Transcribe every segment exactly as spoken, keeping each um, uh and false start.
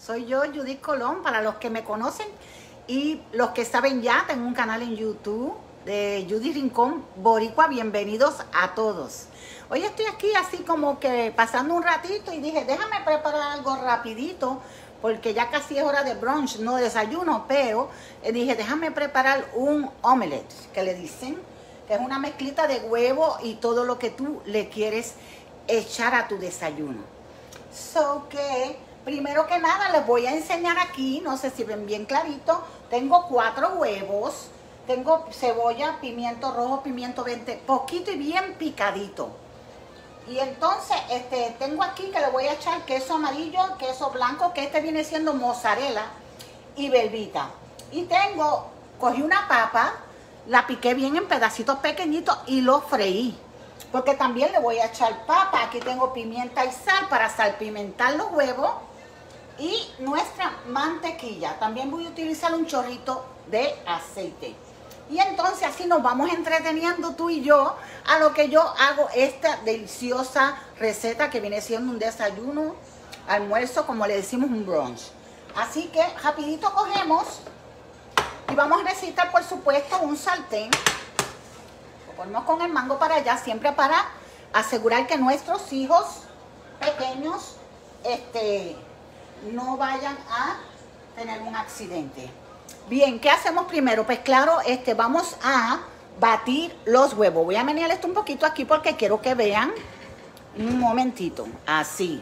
Soy yo, Judith Colón, para los que me conocen y los que saben ya, tengo un canal en YouTube de Judith Rincón Boricua. Bienvenidos a todos. Hoy estoy aquí así como que pasando un ratito y dije, déjame preparar algo rapidito, porque ya casi es hora de brunch, no desayuno, pero dije, déjame preparar un omelette, que le dicen, que es una mezclita de huevo y todo lo que tú le quieres echar a tu desayuno. So que, primero que nada, les voy a enseñar aquí, no sé si ven bien clarito, tengo cuatro huevos, tengo cebolla, pimiento rojo, pimiento verde, poquito y bien picadito. Y entonces este, tengo aquí que le voy a echar queso amarillo, queso blanco, que este viene siendo mozzarella y velvita. Y tengo, cogí una papa, la piqué bien en pedacitos pequeñitos y lo freí. Porque también le voy a echar papa. Aquí tengo pimienta y sal para salpimentar los huevos. Y nuestra mantequilla. También voy a utilizar un chorrito de aceite. Y entonces así nos vamos entreteniendo tú y yo a lo que yo hago esta deliciosa receta que viene siendo un desayuno, almuerzo, como le decimos, un brunch. Así que rapidito cogemos y vamos a necesitar, por supuesto, un sartén. Lo ponemos con el mango para allá, siempre para asegurar que nuestros hijos pequeños este, no vayan a tener un accidente. Bien, ¿qué hacemos primero? Pues claro, este, vamos a batir los huevos. Voy a menear esto un poquito aquí porque quiero que vean un momentito. Así.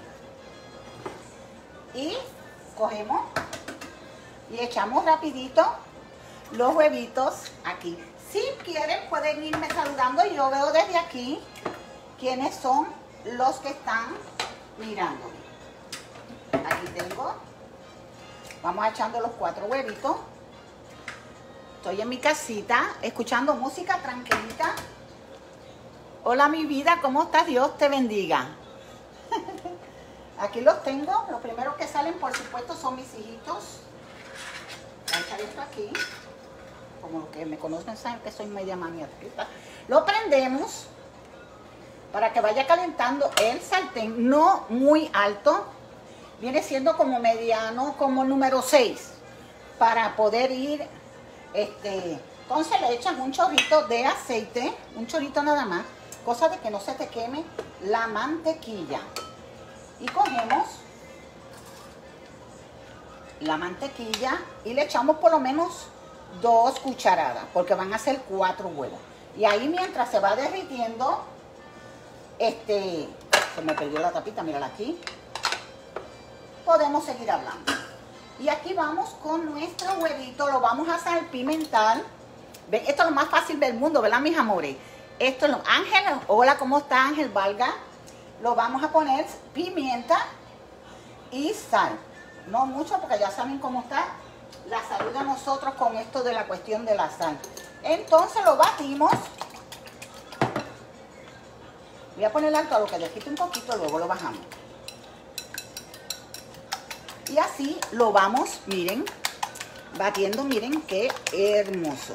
Y cogemos y echamos rapidito los huevitos aquí. Si quieren pueden irme saludando y yo veo desde aquí quiénes son los que están mirando. Aquí tengo. Vamos echando los cuatro huevitos. Estoy en mi casita, escuchando música tranquilita. Hola mi vida, ¿cómo estás? Dios te bendiga. Aquí los tengo. Los primeros que salen, por supuesto, son mis hijitos. Voy a echar esto aquí. Como los que me conocen saben que soy media maniática. Lo prendemos para que vaya calentando el sartén. No muy alto. Viene siendo como mediano, como número seis. Para poder ir... Este, entonces le echan un chorrito de aceite, un chorrito nada más, cosa de que no se te queme la mantequilla. Y cogemos la mantequilla y le echamos por lo menos dos cucharadas, porque van a ser cuatro huevos. Y ahí mientras se va derritiendo, este, se me perdió la tapita, mírala aquí, podemos seguir hablando. Y aquí vamos con nuestro huevito, lo vamos a salpimentar. ¿Ven? Esto es lo más fácil del mundo, ¿verdad, mis amores? Esto es lo... Ángel, hola, ¿cómo está Ángel Valga? Lo vamos a poner pimienta y sal. No mucho, porque ya saben cómo está la salud de nosotros con esto de la cuestión de la sal. Entonces lo batimos. Voy a poner alto a lo que le quite un poquito, luego lo bajamos. Y así lo vamos, miren, batiendo, miren qué hermoso.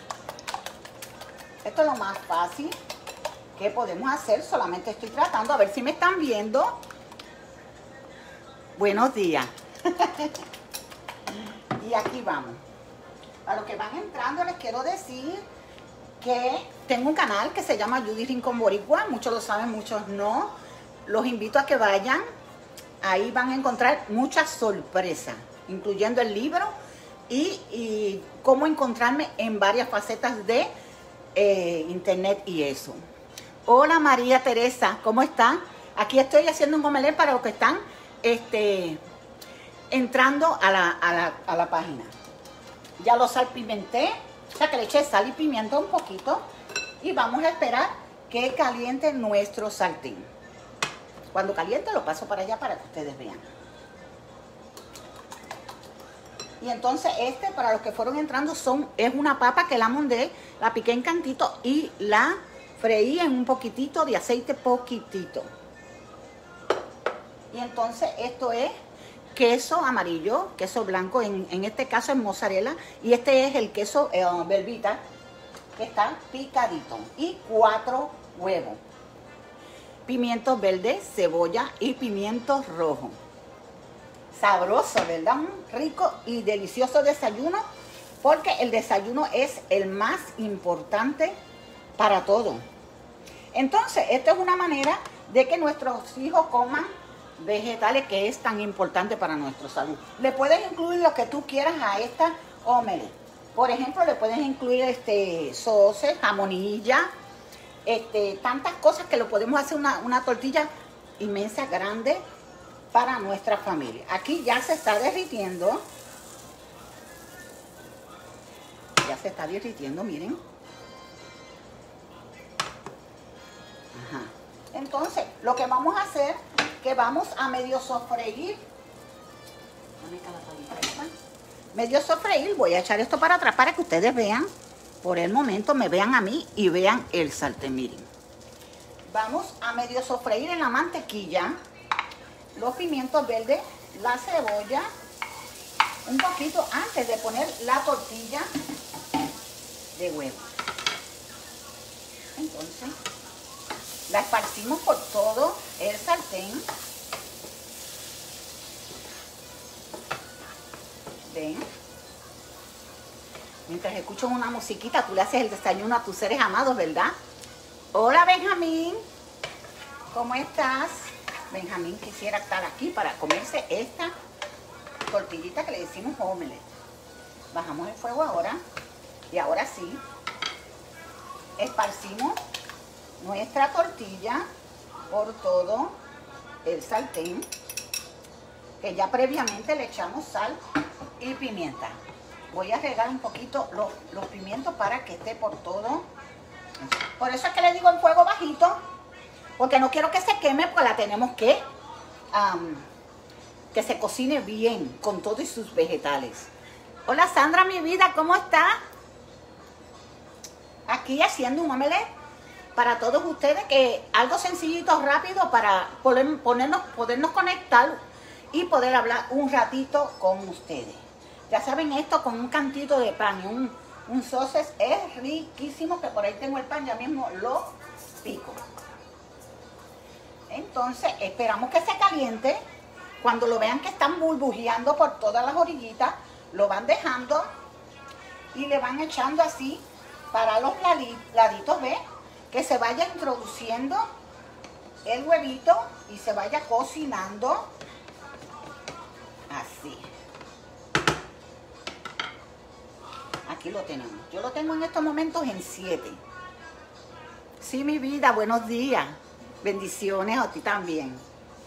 Esto es lo más fácil que podemos hacer, solamente estoy tratando, a ver si me están viendo. Buenos días. Y aquí vamos. A los que van entrando les quiero decir que tengo un canal que se llama Judith Rincón Boricua, muchos lo saben, muchos no. Los invito a que vayan. Ahí van a encontrar muchas sorpresas, incluyendo el libro y, y cómo encontrarme en varias facetas de eh, internet y eso. Hola María Teresa, ¿cómo está? Aquí estoy haciendo un omelette para los que están este, entrando a la, a, la, a la página. Ya lo salpimenté, o sea que le eché sal y pimienta un poquito y vamos a esperar que caliente nuestro sartén. Cuando caliente lo paso para allá para que ustedes vean. Y entonces este, para los que fueron entrando, son es una papa que la mondé, la piqué en cantito y la freí en un poquitito de aceite, poquitito. Y entonces esto es queso amarillo, queso blanco, en, en este caso es mozzarella. Y este es el queso eh, velvita, que está picadito. Y cuatro huevos. Pimientos verdes, cebolla y pimientos rojos. sabroso, ¿verdad? Un rico y delicioso desayuno, porque el desayuno es el más importante para todo. Entonces, esto es una manera de que nuestros hijos coman vegetales, que es tan importante para nuestra salud. Le puedes incluir lo que tú quieras a esta omelette. Por ejemplo, le puedes incluir este sauces, jamonilla, este, tantas cosas que lo podemos hacer una, una tortilla inmensa, grande para nuestra familia. Aquí ya se está derritiendo. Ya se está derritiendo, miren. Ajá. Entonces, lo que vamos a hacer, que vamos a medio sofreír. Medio sofreír, voy a echar esto para atrás para que ustedes vean, por el momento me vean a mí y vean el sartén, miren. Vamos a medio sofreír en la mantequilla los pimientos verdes, la cebolla, un poquito antes de poner la tortilla de huevo. Entonces, la esparcimos por todo el sartén. Ven. Mientras escucho una musiquita, tú le haces el desayuno a tus seres amados, ¿verdad? Hola, Benjamín. ¿Cómo estás? Benjamín quisiera estar aquí para comerse esta tortillita que le decimos omelette. Bajamos el fuego ahora. Y ahora sí, esparcimos nuestra tortilla por todo el sartén, que ya previamente le echamos sal y pimienta. Voy a regar un poquito los, los pimientos para que esté por todo. Por eso es que le digo en fuego bajito, porque no quiero que se queme, porque la tenemos que um, que se cocine bien con todos sus vegetales. Hola Sandra, mi vida, ¿cómo está? Aquí haciendo un omelette para todos ustedes, que algo sencillito, rápido, para poder, ponernos, podernos conectar y poder hablar un ratito con ustedes. Ya saben, esto con un cantito de pan y un, un sauces es riquísimo, que por ahí tengo el pan, ya mismo lo pico. Entonces esperamos que se caliente. Cuando lo vean que están burbujeando por todas las orillitas, lo van dejando y le van echando así para los laditos, ¿ves? Que se vaya introduciendo el huevito y se vaya cocinando así. Aquí lo tenemos. Yo lo tengo en estos momentos en siete. Sí, mi vida, buenos días. Bendiciones a ti también.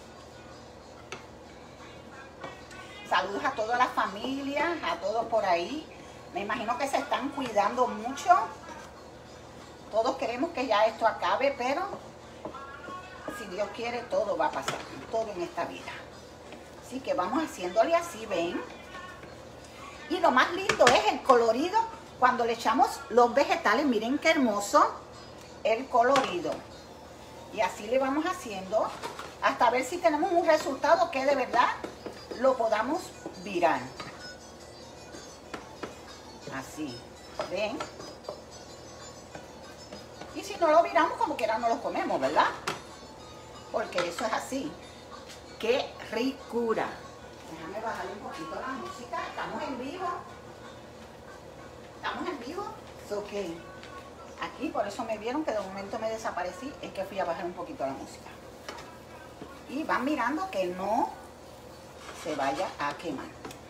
Saludos a todas las familias, a todos por ahí. Me imagino que se están cuidando mucho. Todos queremos que ya esto acabe, pero si Dios quiere, todo va a pasar. Todo en esta vida. Así que vamos haciéndole así, ven. Y lo más lindo es el colorido cuando le echamos los vegetales. Miren qué hermoso el colorido. Y así le vamos haciendo hasta ver si tenemos un resultado que de verdad lo podamos virar. Así, ¿ven? Y si no lo viramos, como quiera no lo comemos, ¿verdad? Porque eso es así. ¡Qué ricura! Déjame bajarle un poquito la música. Estamos en vivo. Estamos en vivo. So que aquí, por eso me vieron que de momento me desaparecí. Es que fui a bajar un poquito la música. Y van mirando que no se vaya a quemar.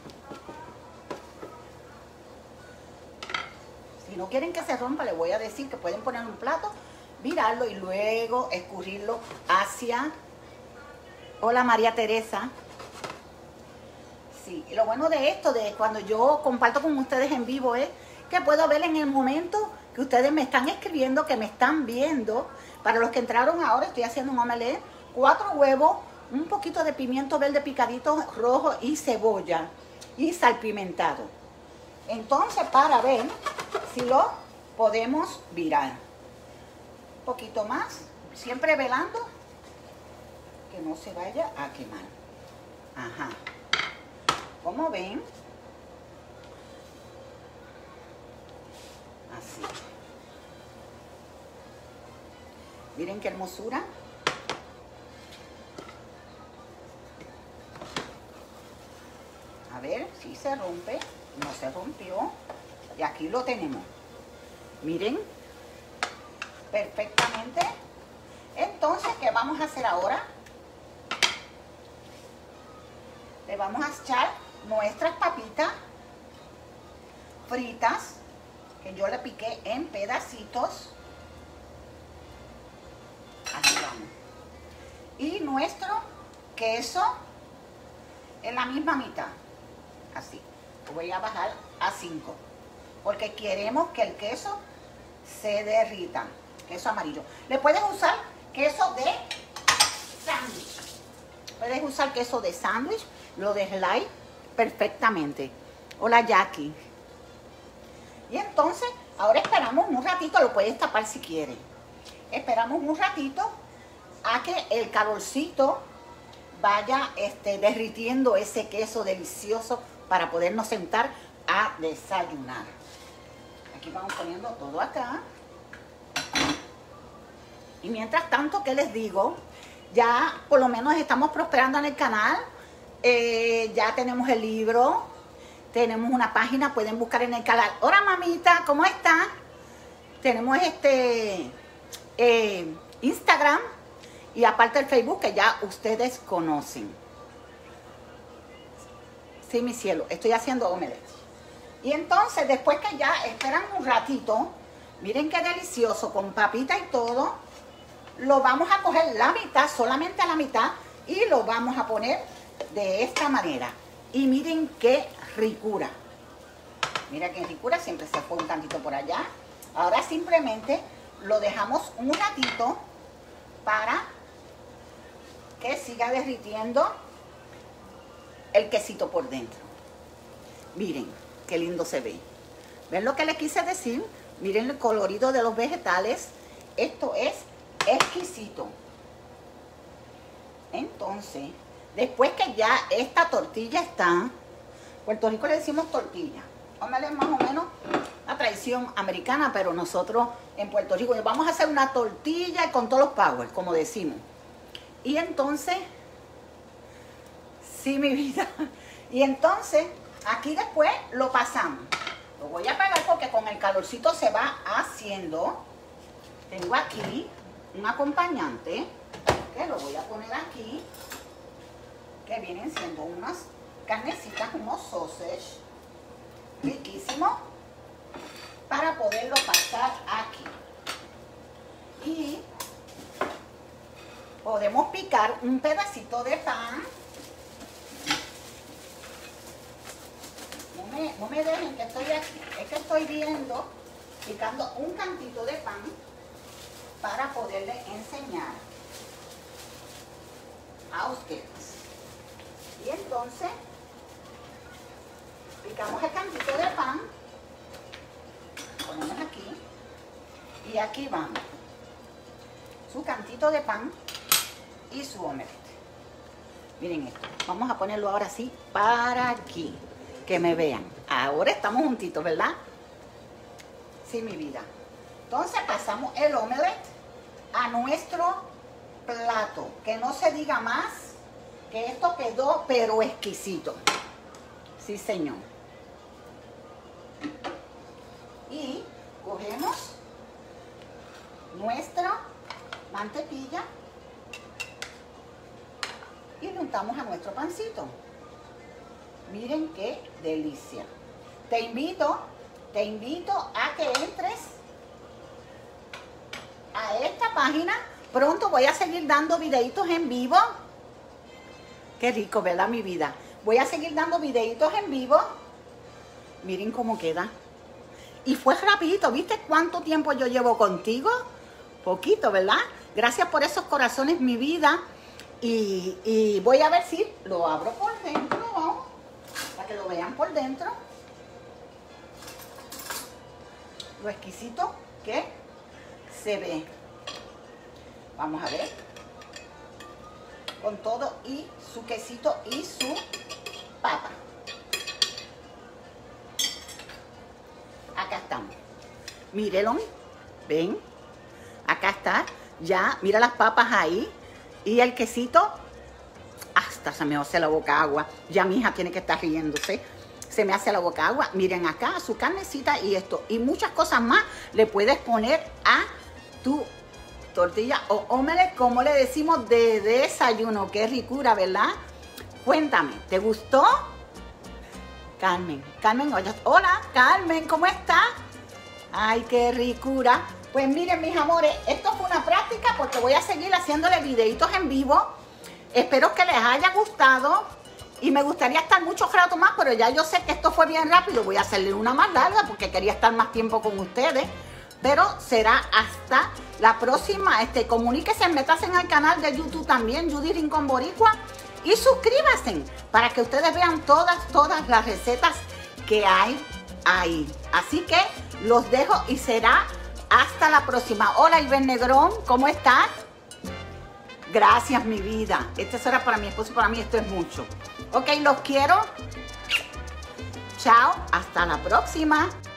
Si no quieren que se rompa, les voy a decir que pueden poner un plato, virarlo y luego escurrirlo hacia... Hola María Teresa. Sí, y lo bueno de esto, de cuando yo comparto con ustedes en vivo, es que puedo ver en el momento que ustedes me están escribiendo, que me están viendo. Para los que entraron ahora, estoy haciendo un omelette, cuatro huevos, un poquito de pimiento verde picadito rojo y cebolla y salpimentado. Entonces, para ver si lo podemos virar. Un poquito más, siempre velando que no se vaya a quemar. Ajá. ¿Cómo ven? Así. Miren qué hermosura. si se rompe, no se rompió. Y aquí lo tenemos. Miren, perfectamente. Entonces, ¿qué vamos a hacer ahora? Le vamos a echar nuestras papitas fritas, que yo le piqué en pedacitos. Así vamos. Y nuestro queso en la misma mitad. Así. Lo voy a bajar a cinco. Porque queremos que el queso se derrita. Queso amarillo. Le puedes usar queso de sándwich. Puedes usar queso de sándwich, lo de slide, perfectamente. Hola, Jackie. Y entonces, ahora esperamos un ratito, lo puedes tapar si quieres. Esperamos un ratito a que el calorcito vaya este, derritiendo ese queso delicioso para podernos sentar a desayunar. Aquí vamos poniendo todo acá. Y mientras tanto, ¿qué les digo? Ya por lo menos estamos prosperando en el canal. Eh, ya tenemos el libro. Tenemos una página, pueden buscar en el canal. Hola, mamita, ¿cómo está? Tenemos este eh, Instagram y aparte el Facebook que ya ustedes conocen. Sí, mi cielo, estoy haciendo omelette. Y entonces, después que ya esperan un ratito, miren qué delicioso, con papita y todo, lo vamos a coger la mitad, solamente a la mitad, y lo vamos a poner de esta manera. Y miren qué ricura. Mira qué ricura, siempre se fue un tantito por allá. Ahora simplemente lo dejamos un ratito para que siga derritiendo el quesito por dentro. Miren qué lindo se ve. ¿Ven lo que les quise decir? Miren el colorido de los vegetales. Esto es exquisito. Entonces, después que ya esta tortilla está, Puerto Rico le decimos tortilla. Omelette más o menos la tradición americana, pero nosotros en Puerto Rico vamos a hacer una tortilla con todos los powers, como decimos. Y entonces, sí, mi vida. Y entonces, aquí después lo pasamos. Lo voy a apagar porque con el calorcito se va haciendo. Tengo aquí un acompañante que lo voy a poner aquí, que vienen siendo unas carnecitas, unos sausage riquísimos, para poderlo pasar aquí. Y podemos picar un pedacito de pan. No me, no me dejen que estoy aquí, es que estoy viendo, picando un cantito de pan para poderles enseñar a ustedes. Y entonces picamos el cantito de pan, ponemos aquí y aquí vamos su cantito de pan y su omelette. Miren esto, vamos a ponerlo ahora sí para aquí, que me vean. Ahora estamos juntitos, ¿verdad? Sí, mi vida. Entonces pasamos el omelette a nuestro plato, que no se diga más, que esto quedó pero exquisito. Sí, señor. Y cogemos nuestra mantequilla y untamos a nuestro pancito. Miren qué delicia. Te invito, te invito a que entres a esta página. Pronto voy a seguir dando videitos en vivo. Qué rico, ¿verdad, mi vida? Voy a seguir dando videitos en vivo. Miren cómo queda. Y fue rapidito. ¿Viste cuánto tiempo yo llevo contigo? Poquito, ¿verdad? Gracias por esos corazones, mi vida. Y, y voy a ver si lo abro por dentro, ¿no? Para que lo vean por dentro. Lo exquisito que se ve. Vamos a ver. Con todo y su quesito y su papa. Acá estamos. Mírenlo. Ven. Acá está. Ya. Mira las papas ahí. Y el quesito. Hasta se me hace la boca agua. Ya mi hija tiene que estar riéndose. se me hace la boca agua. Miren acá, su carnecita y esto. Y muchas cosas más le puedes poner a tu tortilla o omelette, como le decimos, de desayuno. Qué ricura, ¿verdad? Cuéntame, ¿te gustó? Carmen, Carmen, oye, hola, Carmen, ¿cómo estás? Ay, qué ricura. Pues miren, mis amores, esto fue una práctica porque voy a seguir haciéndole videitos en vivo. Espero que les haya gustado y me gustaría estar muchos rato más, pero ya yo sé que esto fue bien rápido. Voy a hacerle una más larga porque quería estar más tiempo con ustedes. Pero será hasta la próxima. Este, comuníquense, métanse al canal de YouTube también, Judy Rincón Boricua. Y suscríbanse para que ustedes vean todas, todas las recetas que hay ahí. Así que los dejo y será hasta la próxima. Hola, Iván Negrón, ¿cómo estás? Gracias, mi vida. Esta será para mi esposo y para mí esto es mucho. Ok, los quiero. Chao, hasta la próxima.